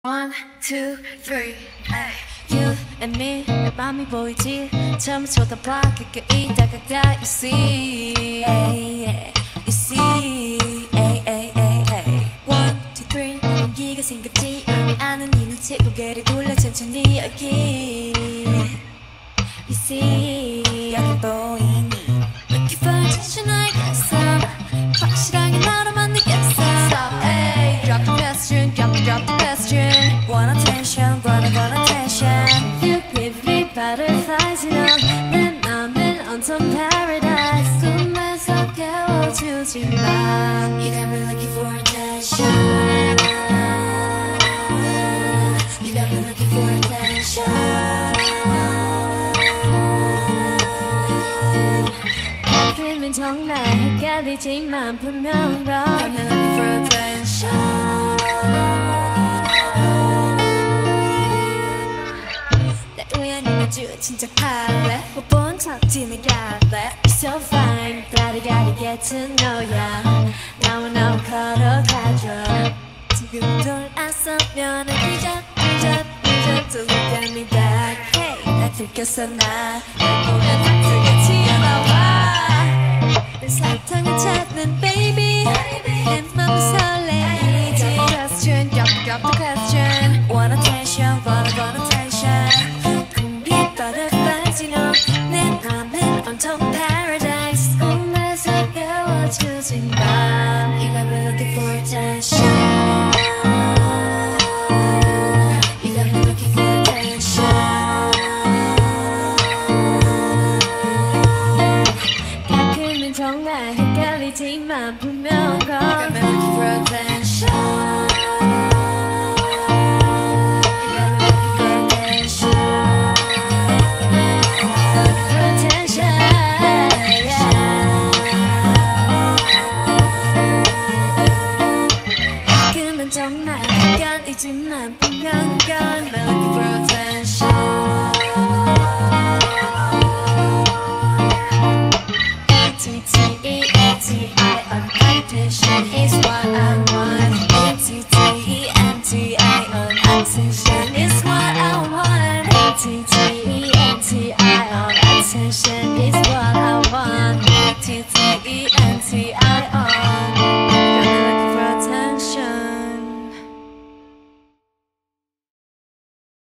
One, two, three, ay. You and me, 내 맘이 보이지? 처음 쳐다봐 가까이 다가가. You see, ay, you see, ay, ay, ay, ay. One, two, three, 연기가 생겼지? 이미 아는 이 눈치 고개를 돌려 천천히 여기. You see, 여기 보이니? Looking for attention, I guess 확실하게 나로만 느꼈어. Stop, ay, drop the question, drop the question. Want attention, want attention. You give me butterflies, you know. 내 맘은 온통 paradise. 꿈에서 깨워주지만 You got me looking for attention. You got me looking for attention. dreaming 정말 헷갈리지만 분명 wrong. I'm looking for attention. 내 우연히 마주 침착할래 못 본 척 지나갈래 You're so fine Gotta get to know ya 나와 너 걸어가줘 지금 돌아서면 늦어 So look at me back Hey 나 들켰어 나 보면 하트가 튀어나와 내 사탕을 찾는 baby 내 맘은 설레이지 Question drop the question